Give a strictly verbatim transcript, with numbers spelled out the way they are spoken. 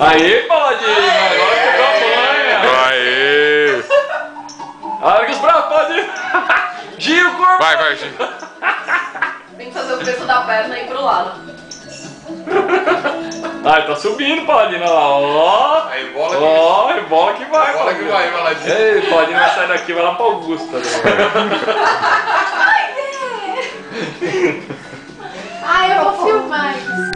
Aê, Paladino! Agora pegou a manha! Aê! Arcos pra Paladino! Gira o corpo! Vai, vai, Gil. Tem que fazer o peso da perna e ir pro lado. Ai, tá subindo, Paladino, olha lá, ó! Aí bola que Ó, é bola que vai, bola que vai, Paladino. Ei, Paladino vai sair daqui, vai lá pra Augusta. Né? Ai, eu vou filmar isso.